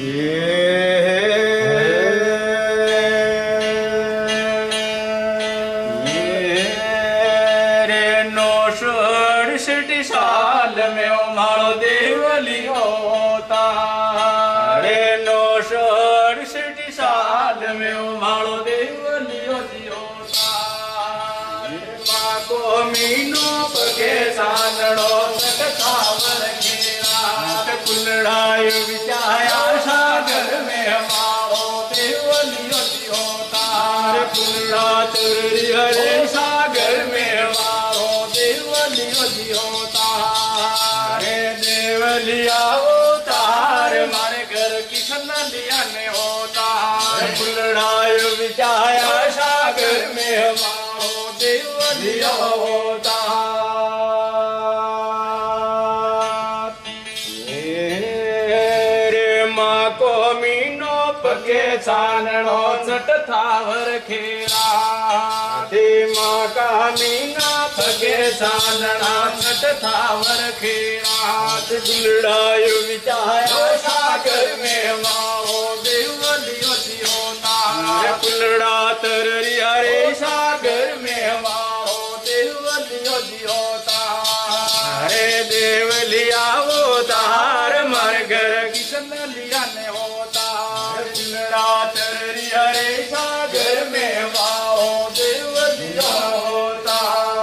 साल में मारो देवली होता रे 968 साल में मारो देवली होता माँ को मीनो पगे सानड़ो सटकावर घेरा कुलड़ाय विचाया सागर में मारो देवली होता रे कुलड़ा तुरी हरे सागर में मारो देवली होता रे देवलिया होतार मारे घर किशन लिया ने होता कुलड़ाय विचाया सागर में मारो देवलिया होता रे माँ को मीनो पके चानणो चट थावर खेरा माँ का मीना पगे चानना चट थावर खेरा गुलड़ाय विचाया सागर में माओ देवली होता कुलड़ा तररी हरे सागर में माओ देवली होता हरे देवलिया होतार मरगर किशन लिया ने होता कुलड़ा तररी हरे सागर में माओ देवली होता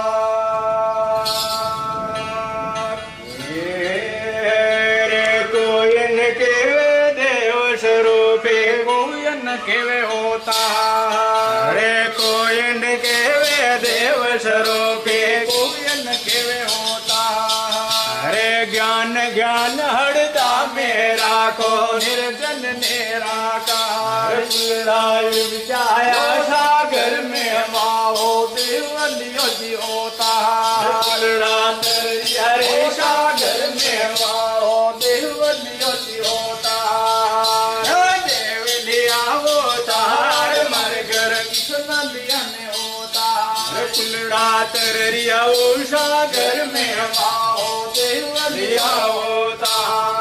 केवे होता रे कोयन केवे देव स्वरूपे कोयन केवे होता रे ज्ञान ज्ञान हड़ता मेरा को निर्जन निराकार कुलड़ाय विचाया सागर में माओ देवली होता कुलड़ा तररी हरे सागर में माओ देवली होता कुलड़ा तररिया सागर में माओ देवलिया होता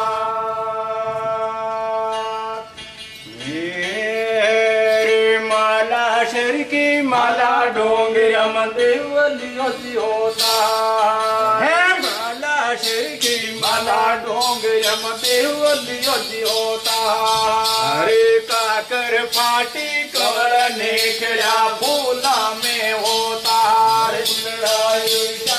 रे माला शर की माला डोंगरिया मन देवली होता है माला शर की माला डोंगरिया मन देवली होता अरे काकर फाटी कवर निकला फूला में होता कुलड़ाय